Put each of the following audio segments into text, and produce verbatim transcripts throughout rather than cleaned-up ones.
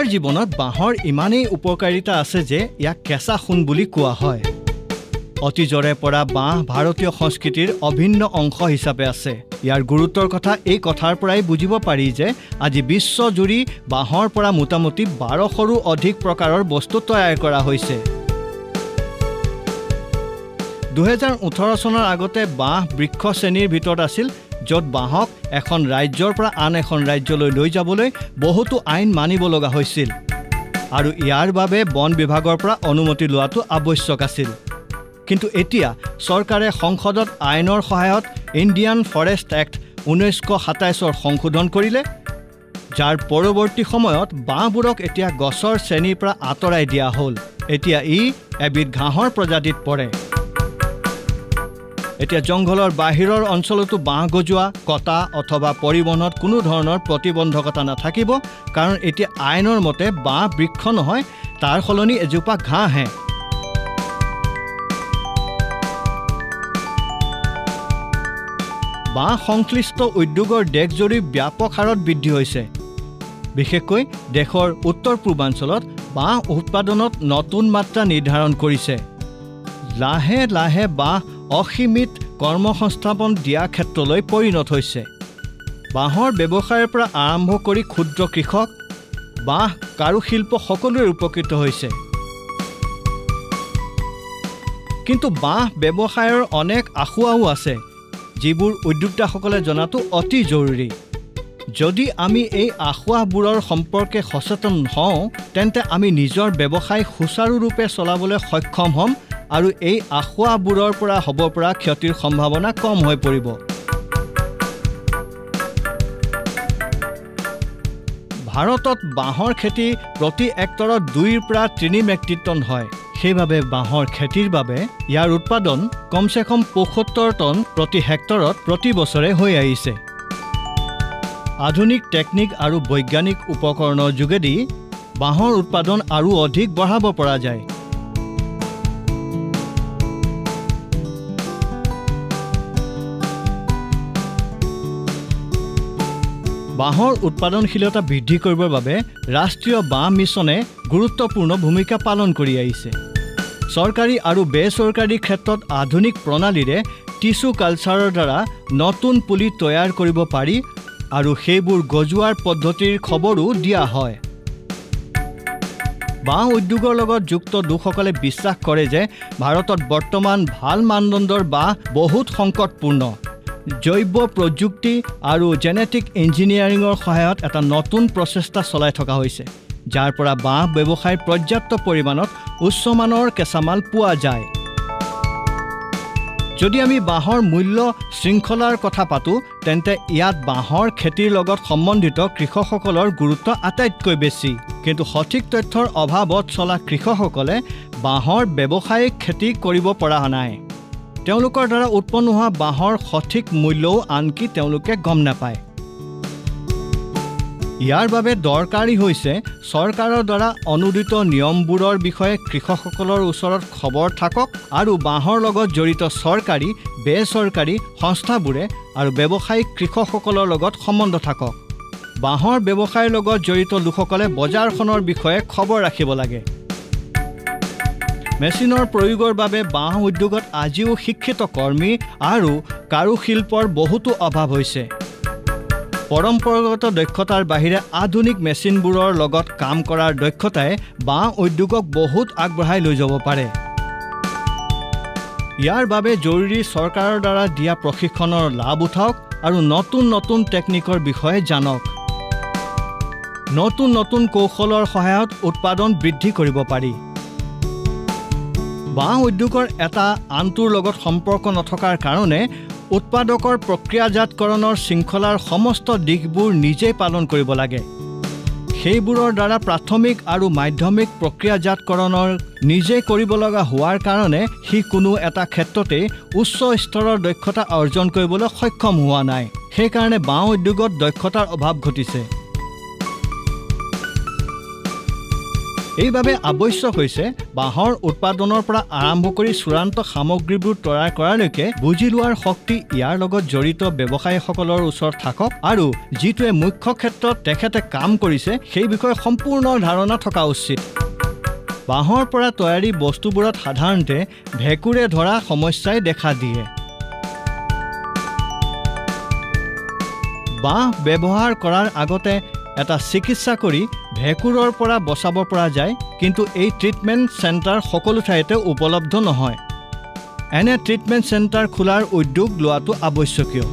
আমাৰ জীৱনত বাঁহৰ ইমানেই উপকাৰিতা আছে যে ইয়াক কেঁচা সোণ বুলি কোৱা হয় অতীজৰে পৰা বাঁহ ভাৰতীয় সংস্কৃতিৰ অভিন্ন অংশ হিচাপে আছে ইয়াৰ গুৰুত্বৰ কথা এই কথাৰ পৰাই বুজিব পাৰি যে আজি বিশ্বজুৰি বাঁহৰ পৰা মোটামুটি বাৰশৰো অধিক প্ৰকাৰৰ বস্তু তৈয়াৰ কৰা হৈছে দুই হাজাৰ ওঠৰ চনৰ আগতে বাঁহ বৃক্ষ শ্ৰেণীৰ ভিতৰত আছিল য'ত বাঁহক এখন ৰাজ্যৰ পৰা আন এখন ৰাজ্যলৈ লৈ যাবলৈ বহুতো আইন মানিব লগা হৈছিল আৰু ইয়াৰ বাবে বন বিভাগৰ পৰা অনুমতি লোৱাটো আৱশ্যক আছিল কিন্তু এতিয়া চৰকাৰে সংসদত আইনৰ সহায়ত ইণ্ডিয়ান ফৰেষ্ট এক্ট ঊনৈছশ সাতাইছৰ সংশোধন কৰিলে যাৰ পৰৱৰ্তী সময়ত বাঁহবোৰক এতিয়া গছৰ শ্ৰেণীৰ পৰা আঁতৰাই দিয়া হ'ল এতিয়া ই এবিধ ঘাঁহৰ প্ৰজাতিত পৰে এতিয়া জংঘলৰ বাহিৰৰ অঞ্চলতো বাঁহ গজোৱা কটা অথবা পৰিবহণত কোনো ধৰণৰ প্ৰতিবন্ধকতা নাথাকিব কাৰণ এতিয়া আইনৰ মতে বাঁহ বৃক্ষ নহয় তাৰ সলনি এজোপা ঘাঁহহে বাঁহ সংশ্লিষ্ট উদ্যোগৰ দেশজুৰি ব্যাপক হাৰত বৃদ্ধি হৈছে বিশেষকৈ দেশৰ উত্তৰ পূৰ্বাঞ্চলত বাঁহ উৎপাদনত নতুন মাত্ৰা নিৰ্ধাৰণ কৰিছে লাহে লাহে বাঁহ অসীমিত কৰ্মসংস্থাপন দিয়া ক্ষেত্ৰলৈ পৰিণত হৈছে বাঁহৰ ব্যৱসায়ৰ পৰা আৰম্ভ কৰি ক্ষুদ্ৰ কৃষক বাঁহ কাৰুশিল্প সকলোৰে উপকৃত হৈছে কিন্তু বাঁহ ব্যৱসায়ৰ অনেক আখুৱাও আছে যিবোৰ উদ্যোক্তাসকলে জনাটো অতি জৰুৰী যদি আমি এই আখুৱাবোৰৰ সম্পৰ্কে সচেতন হওঁ তেন্তে আমি নিজৰ ব্যৱসায় সুচাৰুৰূপে চলাবলৈ সক্ষম হ'ম আৰু এই আখুৱাবোৰৰ পৰা হ'ব পৰা ক্ষতিৰ সম্ভাৱনা কম হৈ পৰিব ভাৰতত বাঁহৰ খেতি প্ৰতি হেক্টৰত দুইৰ পৰা তিনি মেট্ৰিক টন হয় সেইবাবে বাঁহৰ খেতিৰ বাবে ইয়াৰ উৎপাদন কমসে কম পঁয়সত্তৰ টন প্ৰতি হেক্টৰত প্ৰতি বছৰে হৈ আহিছে আধুনিক টেকনিক আৰু বৈজ্ঞানিক উপকৰণৰ যোগেদি বাঁহৰ উৎপাদন আৰু অধিক বঢ়াব পৰা যায় বাঁহৰ উৎপাদনশীলতা বৃদ্ধি কৰিবৰ বাবে ৰাষ্ট্ৰীয় বাঁহ মিছনে গুৰুত্বপূৰ্ণ ভূমিকা পালন কৰি আহিছে চৰকাৰী আৰু বেচৰকাৰী ক্ষেত্ৰত আধুনিক প্ৰণালীৰে টিস্যু কালচাৰৰ দ্বাৰা নতুন পুলি তৈয়াৰ কৰিব পাৰি আৰু সেইবোৰ গজোৱাৰ পদ্ধতিৰ খবৰো দিয়া হয় বাঁহ উদ্যোগৰ লগত যুক্ত লোকসকলে বিশ্বাস কৰে যে ভাৰতত বৰ্তমান ভাল মানদণ্ডৰ বাঁহ বহুত সংকটপূৰ্ণ জৈৱ প্ৰযুক্তি আৰু জেনেটিক ইঞ্জিনিয়াৰিঙৰ সহায়ত এটা নতুন প্ৰচেষ্টা চলাই থকা হৈছে যাৰ পৰা বাঁহ ব্যৱসায় পৰ্যাপ্ত পৰিমাণত উচ্চমানৰ কেঁচামাল পোৱা যায় যদি আমি বাঁহৰ মূল্য শৃংখলাৰ কথা পাতো তেন্তে ইয়াত বাঁহৰ খেতিৰ লগত সম্বন্ধিত কৃষকসকলৰ গুৰুত্ব আটাইতকৈ বেছি কিন্তু সঠিক তথ্যৰ অভাৱত চলা কৃষকসকলে বাঁহৰ ব্যৱসায়িক খেতি কৰিব পৰা নাই তেওঁলোকৰ দ্বাৰা উৎপন্ন হোৱা বাঁহৰ সঠিক মূল্যও আনকি তেওঁলোকে গম নাপায় ইয়াৰ বাবে দৰকাৰী হৈছে চৰকাৰৰ দ্বাৰা অনুদিত নিয়মবোৰৰ বিষয়ে কৃষকসকলৰ ওচৰত খবৰ থাকক আৰু বাঁহৰ লগত জড়িত চৰকাৰী বেচৰকাৰী সংস্থাবোৰে আৰু ব্যৱসায়িক কৃষকসকলৰ লগত সম্বন্ধ থাকক বাঁহৰ ব্যৱসায়ৰ লগত জড়িত লোকসকলে বজাৰখনৰ বিষয়ে খবৰ ৰাখিব লাগে মেচিনৰ প্ৰয়োগৰ বাবে বাঁহ উদ্যোগত আজিও শিক্ষিত কৰ্মী আৰু কাৰুশিল্পৰ বহুতো অভাৱ হৈছে পৰম্পৰাগত দক্ষতাৰ বাহিৰে আধুনিক মেচিনবোৰৰ লগত কাম কৰাৰ দক্ষতাই বাঁহ উদ্যোগক বহুত আগবঢ়াই লৈ যাব পাৰে ইয়াৰ বাবে জৰুৰী চৰকাৰৰ দ্বাৰা দিয়া প্ৰশিক্ষণৰ লাভ উঠাওক আৰু নতুন নতুন টেকনিকৰ বিষয়ে জানক নতুন নতুন কৌশলৰ সহায়ত উৎপাদন বৃদ্ধি কৰিব পাৰি বাঁহ উদ্যোগৰ এটা আনটোৰ লগত সম্পৰ্ক নথকাৰ কাৰণে উৎপাদকৰ প্ৰক্ৰিয়াজাতকৰণৰ শৃংখলাৰ সমস্ত দিশবোৰ নিজেই পালন কৰিব লাগে সেইবোৰৰ দ্বাৰা প্ৰাথমিক আৰু মাধ্যমিক প্ৰক্ৰিয়াজাতকৰণৰ নিজে কৰিব লগা হোৱাৰ কাৰণে সি কোনো এটা ক্ষেত্ৰতে উচ্চ স্তৰৰ দক্ষতা অৰ্জন কৰিবলৈ সক্ষম হোৱা নাই সেইকাৰণে বাঁহ উদ্যোগত দক্ষতাৰ অভাৱ ঘটিছে এইভাবে আৱশ্যক হৈছে বাঁহৰ উৎপাদনৰ পৰা আৰম্ভ কৰি চূড়ান্ত সামগ্ৰীবোৰ তৈয়াৰ কৰালৈকে বুজি লোৱাৰ শক্তি ইয়াৰ লগত জড়িত ব্যৱসায়ীসকলৰ ওচৰত থাকক আৰু যিটোৱে মুখ্য ক্ষেত্ৰত তেখেতে কাম কৰিছে সেই বিষয়ে সম্পূৰ্ণ ধাৰণা থকা উচিত। বাঁহৰ পৰা তৈয়াৰী বস্তুবোৰত সাধাৰণতে ভেঁকুৰে ধৰা সমস্যাই দেখা দিয়ে। বাঁহ ব্যৱহাৰ কৰাৰ আগতে এটা চিকিৎসা কৰি ভেঁকুৰৰ পৰা বচাব পৰা যায়, কিন্তু এই ট্ৰিটমেণ্ট চেণ্টাৰ সকলো ঠাইতে উপলব্ধ নহয়। এনে ট্ৰিটমেণ্ট চেণ্টাৰ খোলাৰ উদ্যোগ লোৱাটো আৱশ্যকীয়।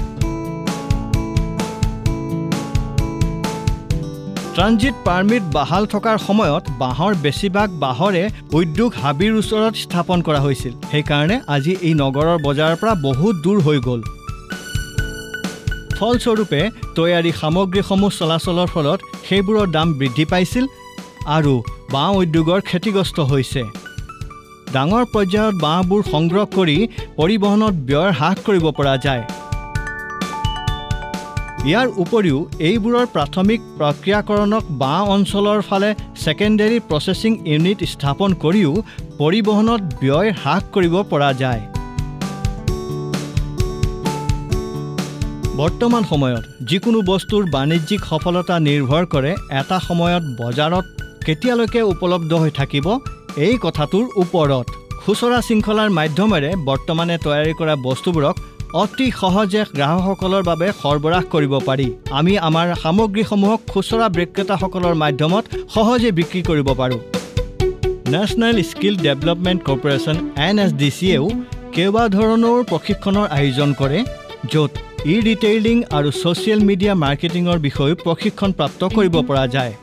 ট্ৰানজিট পাৰ্মিট বাহাল থকাৰ সময়ত বাঁহৰ বেছিভাগ বাঁহৰে উদ্যোগ হাবিৰ ওচৰত স্থাপন কৰা হৈছিল। সেইকাৰণে আজি এই নগৰৰ বজাৰৰ পৰা বহুত দূৰ হৈ গ'ল। ফলস্বৰূপে তৈয়াৰী সামগ্ৰীসমূহ চলাচলৰ ফলত সেইবোৰৰ দাম বৃদ্ধি পাইছিল আৰু বাঁহ উদ্যোগৰ ক্ষতিগ্ৰস্ত হৈছে। ডাঙৰ পৰ্যায়ত বাঁহবোৰ সংগ্ৰহ কৰি পৰিবহণত ব্যয় হ্ৰাস কৰিব পৰা যায়। ইয়াৰ উপৰিও এইবোৰৰ প্ৰাথমিক প্ৰক্ৰিয়াকৰণক বাঁহ অঞ্চলৰ ফালে ছেকেণ্ডেৰী প্ৰচেছিং ইউনিট স্থাপন কৰিও পৰিবহণত ব্যয় হ্ৰাস কৰিব পৰা যায়। বৰ্তমান সময়ত যিকোনো বস্তুৰ বাণিজ্যিক সফলতা নিৰ্ভৰ কৰে এটা সময়ত বজাৰত কেতিয়ালৈকে উপলব্ধ হৈ থাকিব এই কথাটোৰ ওপৰত। খুচৰা শৃংখলাৰ মাধ্যমেৰে বৰ্তমানে তৈয়াৰী কৰা বস্তুবোৰক অতি সহজে গ্ৰাহকসকলৰ বাবে সৰবৰাহ কৰিব পাৰি। আমি আমাৰ সামগ্ৰীসমূহক খুচৰা বিক্ৰেতাসকলৰ মাধ্যমত সহজে বিক্ৰী কৰিব পাৰোঁ। National skill development corporation N S D C এও কেইবা ধৰণৰ প্ৰশিক্ষণৰ আয়োজন কৰে, য'ত ই ৰিটেইলিং আৰু ছ'চিয়েল মিডিয়া মাৰ্কেটিঙৰ বিষয়ে প্ৰশিক্ষণ প্ৰাপ্ত কৰিব পৰা যায়।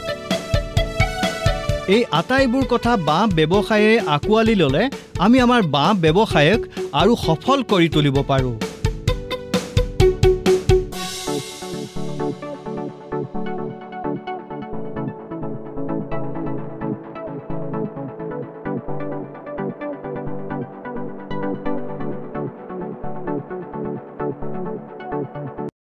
এই আটাইবোৰ কথা বাঁহ ব্যৱসায়ে আঁকোৱালি ল'লে আমি আমাৰ বাঁহ ব্যৱসায়ক আৰু সফল কৰি তুলিব পাৰোঁ।